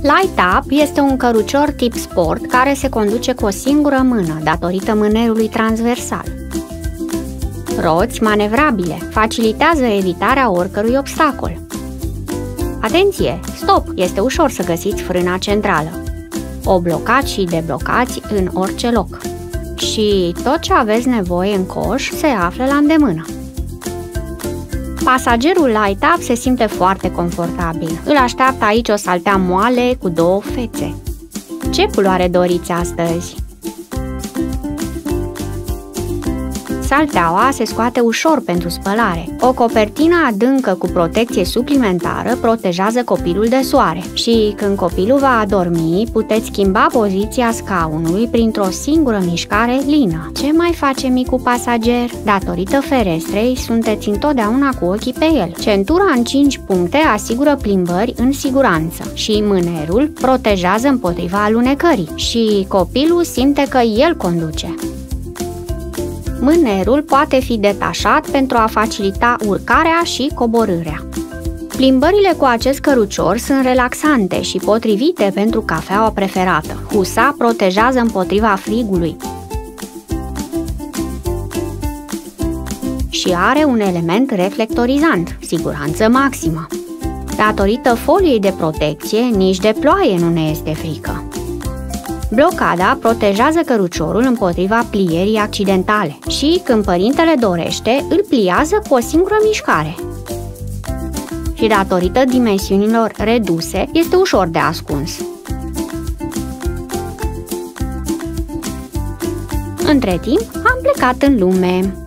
Light Up este un cărucior tip sport care se conduce cu o singură mână datorită mânerului transversal. Roți manevrabile facilitează evitarea oricărui obstacol. Atenție! Stop! Este ușor să găsiți frâna centrală. O blocați și deblocați în orice loc. Și tot ce aveți nevoie în coș se află la îndemână. Pasagerul Light Up se simte foarte confortabil. Îl așteaptă aici o saltea moale cu două fețe. Ce culoare doriți astăzi? Salteaua se scoate ușor pentru spălare. O copertină adâncă cu protecție suplimentară protejează copilul de soare și când copilul va adormi, puteți schimba poziția scaunului printr-o singură mișcare lină. Ce mai face micul pasager? Datorită ferestrei, sunteți întotdeauna cu ochii pe el. Centura în 5 puncte asigură plimbări în siguranță și mânerul protejează împotriva alunecării și copilul simte că el conduce. Mânerul poate fi detașat pentru a facilita urcarea și coborârea. Plimbările cu acest cărucior sunt relaxante și potrivite pentru cafeaua preferată. Husa protejează împotriva frigului și are un element reflectorizant, siguranță maximă. Datorită foliei de protecție, nici de ploaie nu ne este frică. Blocada protejează căruciorul împotriva plierii accidentale și, când părintele dorește, îl pliază cu o singură mișcare. Și datorită dimensiunilor reduse, este ușor de ascuns. Între timp, am plecat în lume.